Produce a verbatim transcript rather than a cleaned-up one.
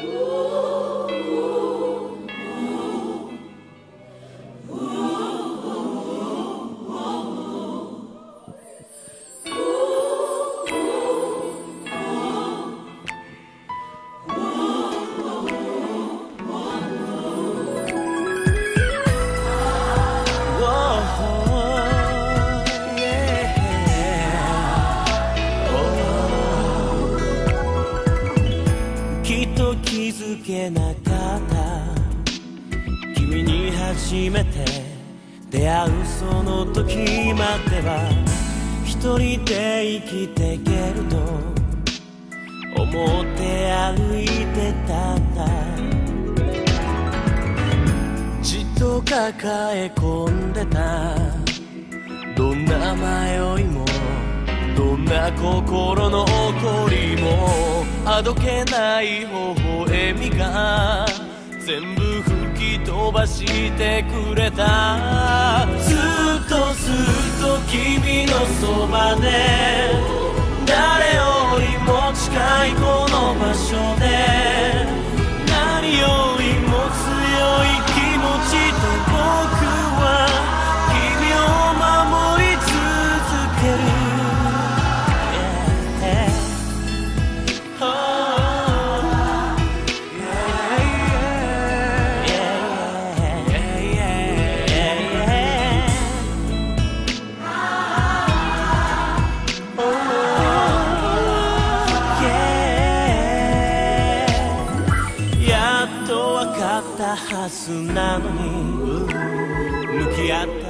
気づけなかった君に初めて出会うその時までは一人で生きていけると思って歩いてたんだ。じっと抱え込んでたどんな迷いもどんな心の怒りもあどけない微笑みが全部吹き飛ばしてくれた。ずっとずっと君のそばで誰よりも近いこの場所で何よりも強い気持ちで僕は君を守り続ける。はずなのに向き合って